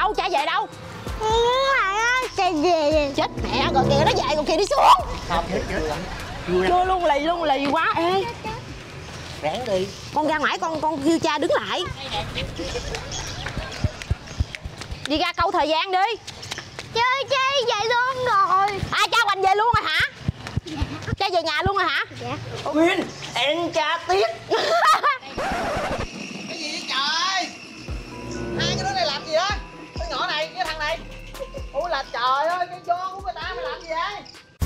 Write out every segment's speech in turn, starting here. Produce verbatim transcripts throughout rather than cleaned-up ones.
đâu? Cha về đâu? Cha về. Chết mẹ rồi kìa, nó về rồi kìa, đi xuống. Không hết chưa? Chưa luôn, lì luôn, lì quá. Ê, ráng đi. Con ra ngoài, con con kêu cha đứng lại. Đi ra câu thời gian đi. Chơi chơi về luôn rồi. À, cha Hoành về luôn rồi hả? Dạ. Cha về nhà luôn rồi hả? Dạ. Nguyên, em cha tiếc. Cái gì vậy trời? Hai cái đứa này làm gì đó? Cái nhỏ này, cái thằng này. Ôi là trời ơi, cái gió của người ta mày làm gì vậy?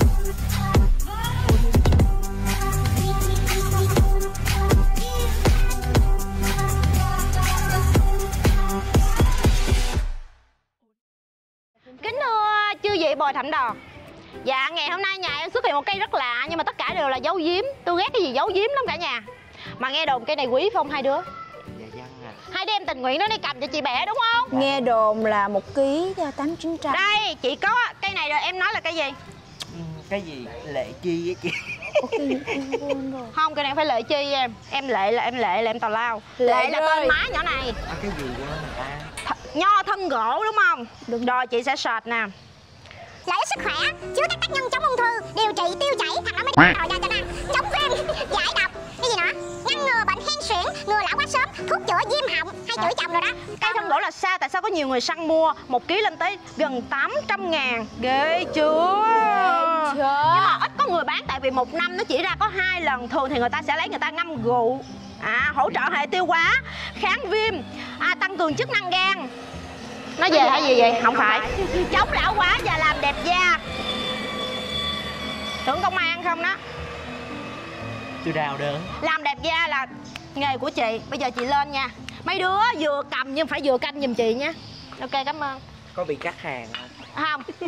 Kính thưa chư vị bồi thẩm đoàn. Dạ, ngày hôm nay nhà em xuất hiện một cây rất lạ, nhưng mà tất cả đều là giấu giếm. Tôi ghét cái gì giấu giếm lắm cả nhà. Mà nghe đồn cây này quý phải không hai đứa? Dạ vâng à. Hai đứa em tình nguyện nó đi cầm cho chị bẻ đúng không? Nghe đồn là một ký tám chín trăm. Đây, chị có cây này rồi, em nói là cây gì? Ừ, cái gì? Lệ Chi á chị. Không, cây này phải Lệ Chi em. Em Lệ là em Lệ là em tào lao. Lệ, Lệ là ơi. tên má nhỏ này. À, cái gì của người ta? Th nho thân gỗ đúng không? Đúng. Rồi chị sẽ search nè. Lợi ích sức khỏe, chứa các tác nhân chống ung thư, điều trị tiêu chảy, thằng nó mới rồi cho cho nè, chống viêm, giải độc, cái gì nữa, ngăn ngừa bệnh hen suyễn, ngừa lão quá sớm, thuốc chữa viêm họng, hay chữa chồng rồi đó. Cây thân gỗ là sao? Tại sao có nhiều người săn mua? Một ký lên tới gần tám trăm ngàn. Ghê chưa? Ghê chưa? Nhưng mà ít có người bán, tại vì một năm nó chỉ ra có hai lần. Thường thì người ta sẽ lấy người ta ngâm rượu, à, hỗ trợ hệ tiêu hóa, kháng viêm, à, tăng cường chức năng gan. Nó về hay gì vậy? Không phải. Chống lão hóa và làm đẹp da. Tưởng công an không đó. Tôi đào đơn. Làm đẹp da là nghề của chị. Bây giờ chị lên nha. Mấy đứa vừa cầm nhưng phải vừa canh giùm chị nha. Ok, cảm ơn. Có bị cắt hàng không? Không.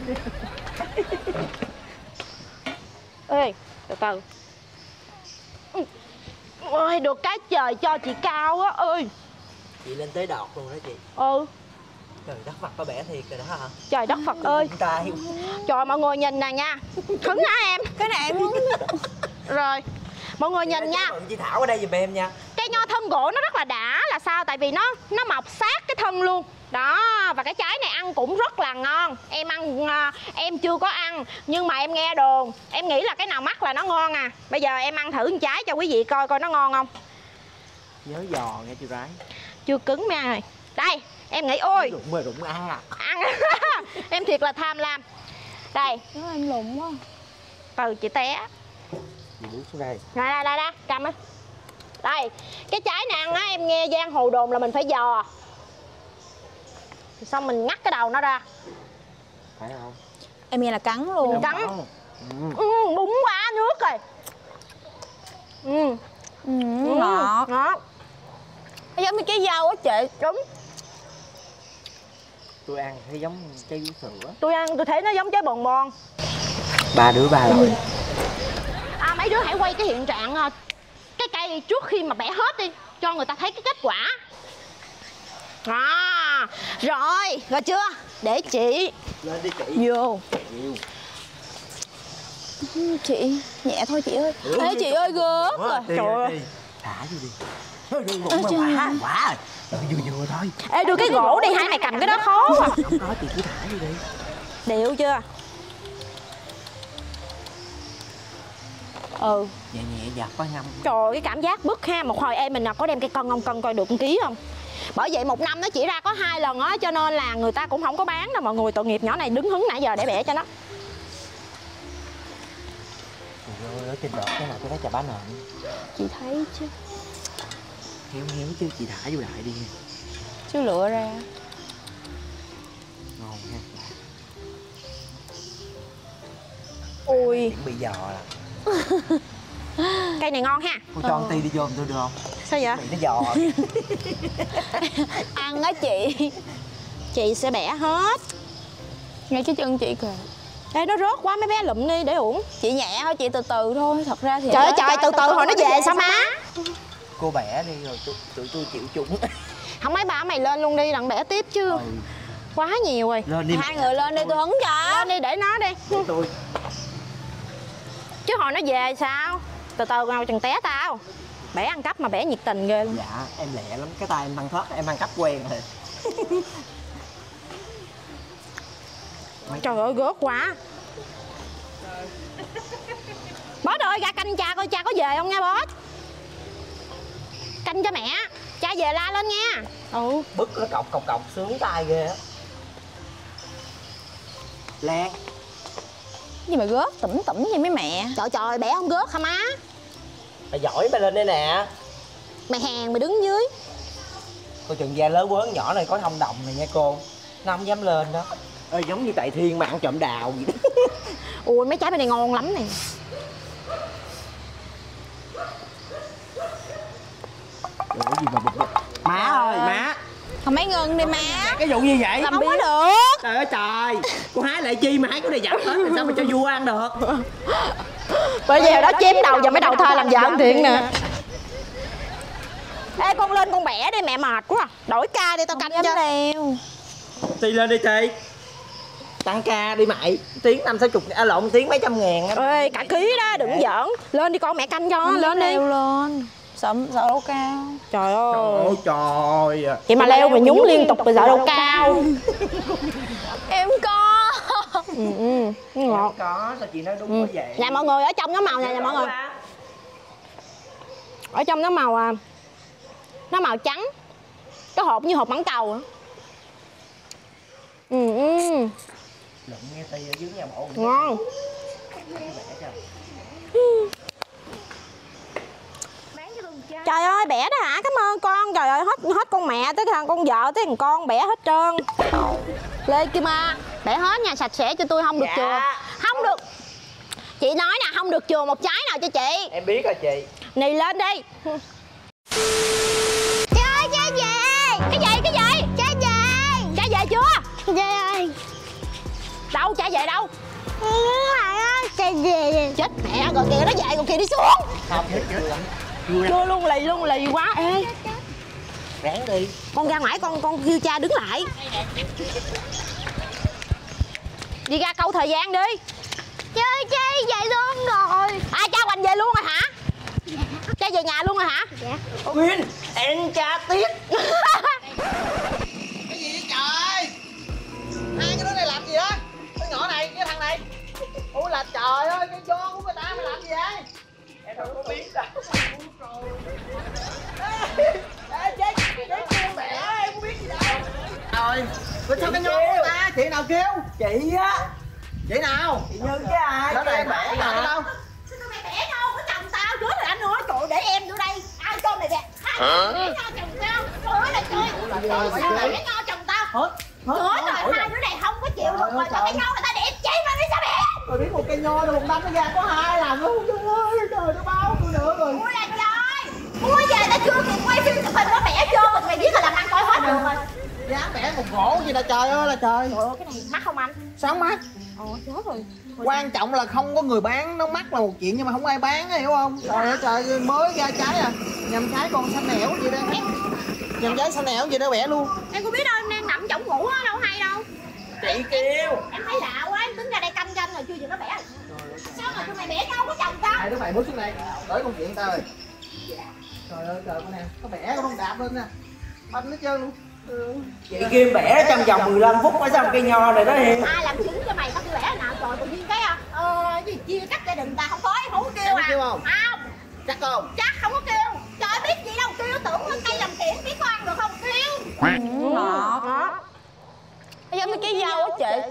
Ê, từ từ. Ôi, được cái trời cho chị cao á ơi. Chị lên tới đọt luôn đó chị. Ừ. Trời đất Phật có bẻ thiệt rồi đó hả? Trời đất Phật ơi. Tay. Trời, mọi người nhìn nè nha. Cứng hả em? Cái này em muốn. Rồi, mọi người nhìn nha. Chị Thảo ở đây giùm em nha. Cây nho thân gỗ nó rất là đã là sao? Tại vì nó nó mọc sát cái thân luôn. Đó, và cái trái này ăn cũng rất là ngon. Em ăn, em chưa có ăn, nhưng mà em nghe đồn. Em nghĩ là cái nào mắc là nó ngon à. Bây giờ em ăn thử một trái cho quý vị coi coi nó ngon không. Nhớ giò nghe chị Rái. Chưa cứng mấy ơi. Đây, em nghĩ ôi Rụng mà rụng ăn à. Ăn. Em thiệt là tham lam. Đây. Nó em lụng quá. Từ chị té. Chị bước xuống đây. Đây, đây, đây, đây, cầm á. Đây, cái trái này ăn á, em nghe giang hồ đồn là mình phải giò. Xong mình ngắt cái đầu nó ra. Phải không? Em nghe là cắn luôn. Cắn. Ừ. Ừ, búng quá nước rồi. Ừ. Ừ, ngọt. Ngọt. Nó giống như cái dâu á chị. Đúng. Tôi ăn thấy giống trái vú sữa. Tôi ăn tôi thấy nó giống trái bòn bon. Ba đứa ba loại. À, mấy đứa hãy quay cái hiện trạng cái cây trước khi mà bẻ hết đi, cho người ta thấy cái kết quả. À, rồi, rồi chưa? Để chị lên đi chị. Vô. Nhiều. Chị, nhẹ thôi chị ơi. Ừ, Ê chị ơi gớm rồi. Trời ơi. Thả vô đi. Thôi đừng rụng mà quả quả rồi. Vừa vừa thôi. Ê, đưa cái gỗ đi, hai mày cầm cái đó khó à. Không có chị cứ thả vô đi. Điệu chưa? Ừ. Nhẹ nhẹ giặt có ngâm. Trời ơi, cái cảm giác bức ha. Một hồi em mình có đem cây cân không, cân coi được một ký không? Bởi vậy một năm nó chỉ ra có hai lần á, cho nên là người ta cũng không có bán đâu mọi người. Tội nghiệp nhỏ này đứng hứng nãy giờ để bẻ cho nó. Trời ơi, ở trên đợt cái nào tôi thấy chà bá nện. Chị thấy chứ. Héo héo chứ chị thả vô đại đi. Chứ lựa ra. Ngon ha. Ui. Chuẩn bị giò là. Cây này ngon ha. Cô cho con ti đi vô tôi được không? Sao vậy? Bị nó giò. Ăn á chị. Chị sẽ bẻ hết. Ngay cái chân chị kìa. Ê, nó rớt quá mấy bé lụm đi để uổng. Chị nhẹ thôi, chị từ từ thôi. Thật ra thì Trời ơi trời, từ từ hồi nó về sao má. Cô bẻ đi rồi tụi tôi, tôi chịu chung. Không, mấy bà mày lên luôn đi, đặng bẻ tiếp chứ. Ừ. Quá nhiều rồi. Lên đi. Hai người lên đi tôi hứng cho. Lên đi để nó đi. Để tôi. Chứ hồi nó về sao? Từ từ nào chừng té tao. Bẻ ăn cắp mà bẻ nhiệt tình ghê luôn. Dạ em lẹ lắm, cái tay em băng thoát em ăn cắp quen rồi. Trời ơi gớt quá. Boss ơi ra canh cha coi cha có về không nha boss. Canh cho mẹ. Cha về la lên nha. Ừ. Bức nó cọc cọc cọc sướng tay ghê á. Lan. Gì mà gớt tủm tủm như mấy mẹ. Trời trời bẻ không gớt hả má? Mày giỏi mày lên đây nè. Mày hèn mày đứng dưới. Cô chừng da lớn quớn nhỏ này có thông đồng này nha cô. Nó không dám lên đó. Ê, giống như tại Thiên mà ăn trộm đào vậy đó. Ui mấy trái bên này ngon lắm nè. Ủa gì mà bực bực. Má ơi má. Không mấy ngừng đi má. Cái vụ như vậy Không có được. Trời ơi trời. Cô hái lại chi mà hái cái này dặn hết. Sao mà cho vua ăn được. Bởi vì hồi đó chém đầu giờ mới đầu thai làm vợ ông Thiện nè. Ê con lên con bẻ đi mẹ mệt quá. Đổi ca đi tao canh cho. Leo. Ti lên đi Ti. Tăng ca đi mày. Tiếng năm sáu chục à, lộn tiếng mấy trăm ngàn á. Ê cả ký đó đừng giỡn. Lên đi con mẹ canh cho. Không lên đi. leo lên. Sợ sợ đâu cao. Trời ơi. Ôi trời. Vậy mà leo mà nhúng liên tục rồi sợ đâu cao. Em có. Ừ ừ ngọt. Có sao chị nói đúng quá vậy. Nè mọi người ở trong nó màu này nè mọi người. Ở trong nó màu à, nó màu trắng. Cái hộp như hộp mãng cầu. Ừ ừ. Lụm nghe Ti ở dưới nhà bộ. Ngon. Trời ơi bẻ đó hả? Cảm ơn con. Trời ơi hết hết con mẹ tới thằng con vợ tới thằng con bẻ hết trơn. Lê Kim A bẻ hết nha, sạch sẽ cho tôi không được Dạ. chừa. Không được. Chị nói nè không được chừa một trái nào cho chị. Em biết rồi chị. Nì lên đi. Trời ơi, cha về. Cái gì cái gì? Cha về. Cha về chưa? Cha ơi. Đâu cha về đâu? Mày ơi, cha về. Chết mẹ rồi kìa nó về còn kìa đi xuống. Không chết chết. Chưa luôn lì luôn lì quá. Ê Ráng đi. con ra ngoài con con kêu cha đứng lại. Đi ra câu thời gian đi. Chơi chơi vậy luôn rồi. À cha Hoành về luôn rồi hả? Dạ. Cha về nhà luôn rồi hả? Dạ. Nguyên em cha tiếc. Cái gì vậy trời? Hai cái đứa này làm gì đó? Cái nhỏ này với thằng này. Ủa là trời ơi cái vô của người ta mày làm gì vậy? Em đâu có biết đâu. Ê chết chết kêu mẹ em không biết gì đâu. Rồi rồi sao cái nhóm của người ta chị nào kêu? Chị á. Chị nào? Chị Như chứ ai. Đó đây bẻ mà. ở đâu? Sao tụi mày bẻ đâu? Có chồng tao trước rồi anh nữa. Trời ơi, để em vô đây. Ai con này nè. Ai bẻ nho chồng tao. Trời ơi là trời. Sao mày bẻ nho chồng tao? Hết. Trời ơi hai đứa này không có chịu được rồi. Sao cái nho người ta đẹp cháy mà biết sao bẻ? Rồi biết một cây nho rồi một đâm nó ra có hai làm luôn. Trời ơi trời nó bao tôi nữa rồi. Ui là trời. Ui giờ ta chưa kịp quay phim chụp hình nó bẻ chưa. Mày biết là làm ăn coi hết được rồi. Dám bẻ một gỗ gì là trời ơi là trời. Trời ơi cái này mắc không anh? Sao mắc? Ồ chết rồi. Quan trọng là không có người bán, nó mắc là một chuyện nhưng mà không ai bán hiểu không? Trời ơi trời mới ra trái à. Nhầm trái còn xanh nẻo gì đây. Nhầm trái xanh nẻo gì đó bẻ luôn. Em có biết đâu em đang nằm trong ngủ á đâu hay đâu. Chị kêu. Em thấy lạ quá em tính ra đây canh canh rồi chưa giờ nó bẻ. Sao mà tụi mày bẻ đâu có chồng tao? Hai đứa mày bước xuống đây, tới công chuyện tao rồi. Trời ơi trời con nè, nó bẻ nó không đạp lên nè. Banh nó trơn luôn. Ừ. Chị kêu bẻ trong vòng mười lăm phút mới xong cây nho này đó Hiền. Ai làm chứng cho mày tao kêu bẻ nào trời tự nhiên cái à ờ gì chia cắt gia đình ta không có em không có kêu Em à. có kêu không? Không. Chắc không? Chắc không có kêu. Trời biết gì đâu kêu tưởng lên tay làm kiển biết có ăn được không kêu. Ngọt. Đó. Bây giờ mấy cái dâu á chị.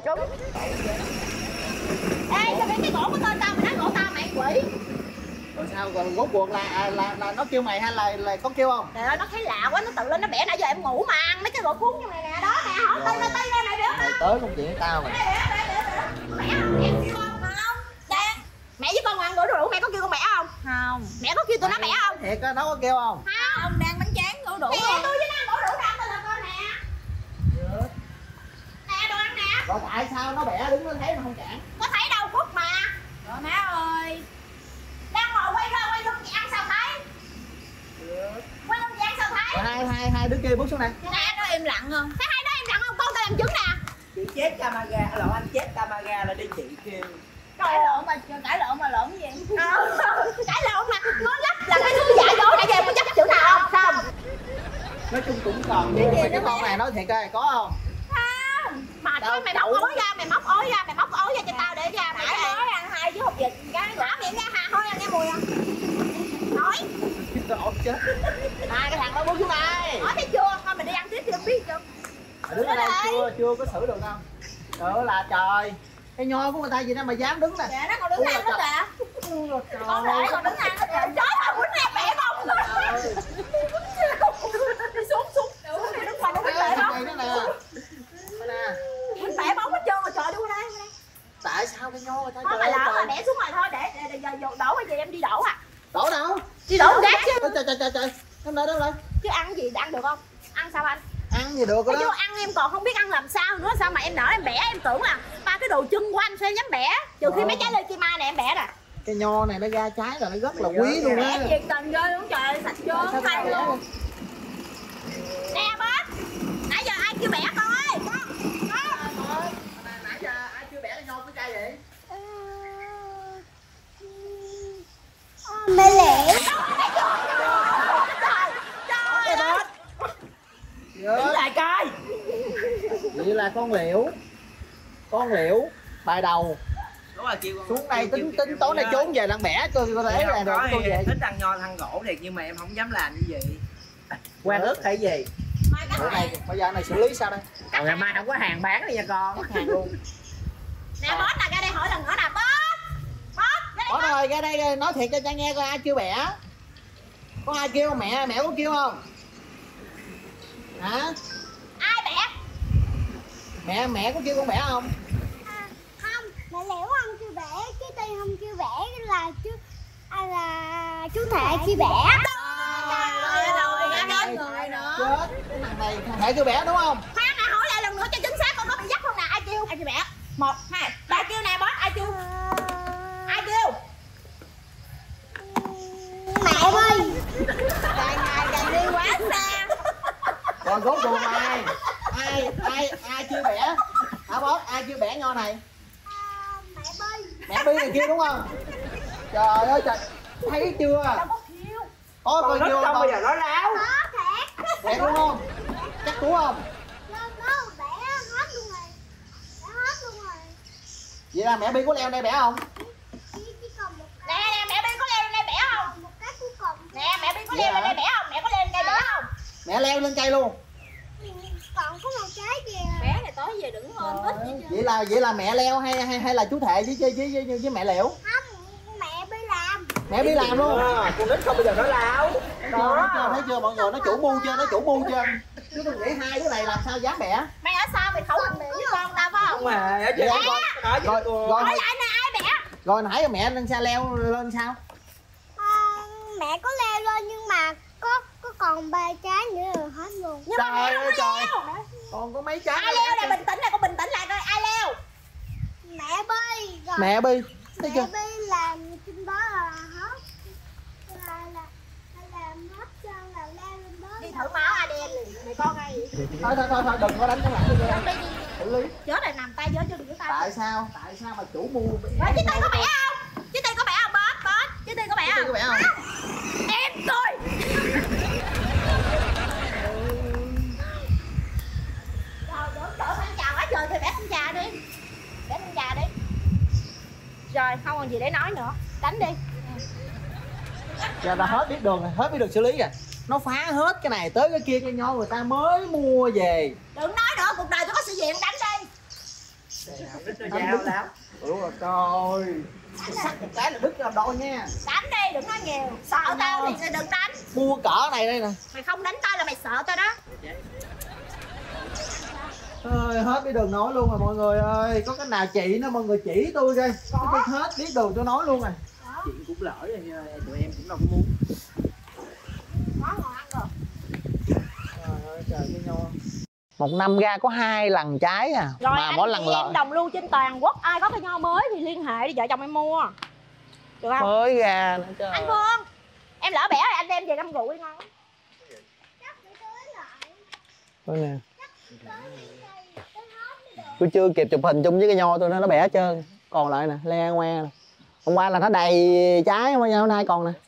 Ê sao biết cái gỗ của tên tao mày nói gỗ tao mày quỷ. Rồi sao còn rốt cuộc là, à, là là nó kêu mày hay là là có kêu không? Trời ơi nó thấy lạ quá nó tự lên nó bẻ nãy giờ em ngủ mà ăn mấy cái gỗ cuốn trong này nè đó nè hỏi tay ra tay ra mày bẻ không? Tới công chuyện tao mày. Bẻ bẻ bẻ bẻ không? Em kêu con không? Đây mẹ với con ăn đổ rượu mẹ có kêu con bẻ không? Không. Mẹ có kêu tụi nó bẻ không? Thiệt á, nó có kêu không? Không. Ông đang bánh tráng đổ đủ Mẹ rồi. tôi với nó đổ rượu ra tôi là con nè. Nè đồ ăn nè. Rồi tại sao nó bẻ đứng nó thấy nó không cản? Có thấy đâu Phúc mà. Rồi má ơi. Đang ngồi quay ra quay lưng chị ăn sao thấy? Quay lưng chị ăn sao thấy? Rồi hai hai hai đứa kia bước xuống đây. Nè nó im lặng không? Thấy hai đứa im lặng không? Con tao làm chứng nè. Chị chết camera, lộn anh chết camera là đi chị kêu. Cãi lộn mà cãi lộn mà lộn gì? Ờ, cãi lộn mà nói lắp là cái thứ giả dối nãy giờ em có chắc chữ nào không? Không. Nói chung cũng còn nhưng mà cái con này nói thiệt coi có không? Không. Mà thôi mày móc ối ra, mày móc ối ra, mày móc ối ra cho tao để ra. Mày nói ăn hai chứ hột vịt cái hả miệng ra hà thôi ăn nghe mùi à. Nói. Ột chết. Hai cái thằng đó bước xuống đây. Nói thấy chưa? Thôi mình đi ăn tiếp thì không biết chưa. Đứng ở đây chưa chưa có xử được đâu. Trời là trời. Cái nho của người ta gì đâu mà dám đứng nè. Dạ nó còn đứng ăn đó kìa. Con rể còn đứng ăn đó kìa. Trời ơi quýnh em mẹ bông rồi. Đi xuống xuống. Xuống đi đứng ngoài nó quýnh mẹ bông. Đây đó nè. Nè. Quýnh mẹ bông hết trơn rồi trời đi qua đây. Tại sao cái nho người ta Thôi mà lỡ mà để xuống ngoài thôi để để giờ đổ cái gì em đi đổ à. Đổ đâu? Đi đổ gác chứ. Trời trời trời trời. Đứng đây đứng đây. Chứ ăn gì ăn được không? Ăn sao anh? Ăn gì được Chứ đó. ăn em còn không biết ăn làm sao nữa. Sao mà em nở em bẻ em tưởng là ba cái đồ chân của anh sao em dám bẻ. Trừ khi mấy trái lê chi mai này em bẻ nè. Cái nho này nó ra trái là nó rất là quý luôn á. Bẻ thiệt tình ghê luôn trời, sạch vô thay luôn. Nè bớt. Nãy giờ ai kêu bẻ con ơi. Nãy giờ ai chưa bẻ cái nho cái cây vậy? Mẹ lẹ. Trời ơi. Đứng lại coi. Vậy là con liễu. Con liễu bài đầu. Đúng rồi kêu con Xuống đây tính tính tối nay trốn về đang bẻ coi có thể là được tôi về. Thích ăn nho thăn gỗ thiệt nhưng mà em không dám làm như vậy. Quan ức hay gì? Bữa này bây giờ này xử lý sao đây? Còn ngày mai không có hàng bán nữa nha con. Hàng luôn. Nè boss là ra đây hỏi lần nữa nè boss. Boss ra đây. Bỏ rồi ra đây nói thiệt cho cha nghe coi ai chưa bẻ. Có ai kêu không? Mẹ mẹ có kêu không? Hả? Ai bẻ? Mẹ mẹ có kêu con bẻ không? À, không, mẹ Liễu không kêu bẻ, chứ Ti không kêu bẻ là chú à, là chú Thệ kêu bẻ. Trời ơi rồi ra đến người nữa. Chết, cái thằng này thằng Thệ kêu bẻ đúng không? Khoan nè hỏi lại lần nữa cho chính xác con có bị dắt không nè, ai kêu? Ai kêu bẻ? Một, hai, ba kêu nè boss, ai kêu? Ai kêu? Mẹ ơi. Ngày ngày ngày đi quá xa. Rồi rốt cuộc ai? Ai ai ai chưa bẻ? Hả boss, ai chưa bẻ nho này? À, mẹ Bi. Mẹ Bi này kia đúng không? Trời ơi trời, thấy chưa? Đâu có kêu. Có coi chưa Không không? bao giờ nói láo. Có thiệt. Bẻ đúng không? Chắc đúng không? Lên đó bẻ hết luôn rồi. Bẻ hết luôn rồi. Vậy là mẹ Bi có leo đây bẻ không? Chỉ, chỉ còn một Nè nè mẹ Bi có leo lên đây bẻ không? một cái cuối cùng. Nè mẹ Bi có leo lên đây bẻ không? Mẹ có leo lên đây bẻ không? Mẹ leo lên cây luôn. Còn có một trái kìa. Bé này tối về đừng hôn ít gì chứ. Vậy là vậy là mẹ leo hay hay hay là chú Thệ với với với, với, với mẹ Liễu? Không, mẹ Bi làm. Mẹ Bi làm luôn. À, con nít không bao giờ nói láo. Đó, thấy chưa, thấy chưa mọi người, nó chủ mưu chưa, nó chủ mưu chưa. Chứ tôi nghĩ hai đứa này làm sao dám bẻ. Mày ở sao mày khẩu hình miệng với con tao phải không? Không mà ở trên Dạ. con nói Rồi, với cô. rồi, Hỏi lại nè ai bẻ? rồi nãy mẹ lên xe leo lên sao? À, mẹ có leo lên nhưng mà có có còn ba trái nữa rồi hết luôn. Nhưng mà Trời mẹ không ơi có trời. leo. Còn có mấy trái. Ai leo nè, bình tĩnh lại, con bình tĩnh lại coi ai leo. Mẹ Bi rồi. Mẹ Bi, thấy chưa? Mẹ Bi làm trên đó là hết. Là là là làm hết trơn là leo lên đó. Đi thử máu a đê en liền, mày con ai vậy? Thôi thôi thôi, thôi đừng có đánh cái mặt tôi. Đi đi. Xử lý. Chết này nằm tay dưới chân của tao. Tại sao? Tại sao mà chủ mưu? Rồi chứ tay có bẻ không? Chứ tay có bẻ không boss? Boss, chứ tay có bẻ Chứ không? có bẻ không? Em tôi. Rồi đổ đổ thanh trà quá trời thì bẻ thanh trà đi. Bẻ thanh trà đi. Rồi không còn gì để nói nữa. Đánh đi. Giờ là hết biết đường rồi, hết biết đường xử lý rồi. Nó phá hết cái này tới cái kia, cái nho người ta mới mua về. Đừng nói nữa, cuộc đời tôi có sự diện đánh đi. Nó dao láo. Đúng rồi trời. Sắt một cái là đứt ra đôi nha. Đánh đi, đừng nói nhiều. Sợ tao thì đừng đánh. Mua cỡ này đây nè. Mày không đánh tao là mày sợ tao đó. Ơi, hết biết đường nói luôn rồi mọi người ơi. Có cái nào chị nó mọi người chỉ tôi coi. Tôi hết biết đường tôi nói luôn rồi. Chuyện cũng lỡ rồi nhưng mà tụi em cũng đâu có muốn. Có ngon ăn rồi. Trời ơi trời cái nho. Một năm ra có hai lần trái à. Rồi mà anh mỗi lần chị em lợi đồng lưu trên toàn quốc ai có cái nho mới thì liên hệ đi vợ chồng em mua. Được không? mới ra nữa trời. Anh Phương, em lỡ bẻ rồi anh đem về ngâm rượu đi ngon. Thôi nè. Tôi chưa kịp chụp hình chung với cái nho tôi nó nó bẻ hết trơn. Còn lại nè, le ngoe nè. Hôm qua là nó đầy trái, hôm nay còn nè.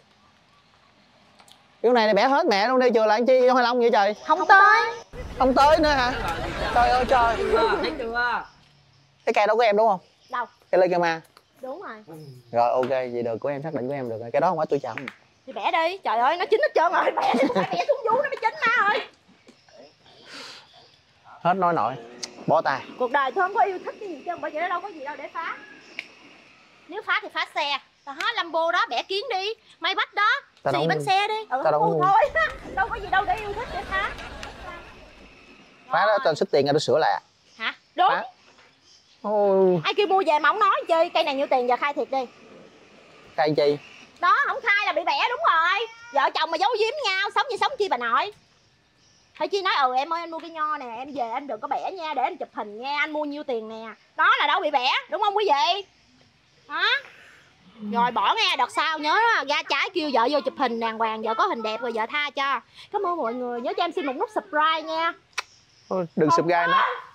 Cái này này bẻ hết mẹ luôn đi, chừa lại chi cho Hai Long vậy trời. Không tới. Không tới nữa hả? Trời ơi trời. Thấy chưa? Cái cây đó của em đúng không? Đâu? Cây lê cây ma. Đúng rồi. Rồi ok, vậy được, của em xác định của em được rồi. Cái đó không phải tôi chồng. Thì bẻ đi. Trời ơi nó chín hết trơn rồi. Bẻ đi, phải bẻ xuống vú nó mới chín má ơi. Hết nói nổi. Bó tay. Cuộc đời tôi không có yêu thích cái gì chứ, bởi vậy nó đâu có gì đâu để phá. Nếu phá thì phá xe. Tao hết Lambo đó, bẻ kiến đi. May bắt đó. Tao Xì đâu bánh muốn- xe đi. Ừ, tao đâu ngu muốn- thôi. Đâu có gì đâu để yêu thích để phá. Phá đó tao xích tiền ra tôi sửa lại à? Hả? Đúng. Phá. Ôi, Ai kêu mua về mà không nói chi. Cây này nhiêu tiền giờ khai thiệt đi. cây chi? Đó, không khai là bị bẻ đúng rồi. Vợ chồng mà giấu giếm nhau, sống như sống chi bà nội. Thôi Chi nói ừ em ơi anh mua cái nho nè, em về em đừng có bẻ nha, để em chụp hình nha, anh mua nhiêu tiền nè. Đó là đâu bị bẻ, đúng không quý vị? Hả? Rồi bỏ nghe, đợt sau nhớ ra trái kêu vợ vô chụp hình đàng hoàng, vợ có hình đẹp rồi vợ tha cho. Cảm ơn mọi người, nhớ cho em xin một nút subscribe nha. Thôi, đừng subscribe nữa.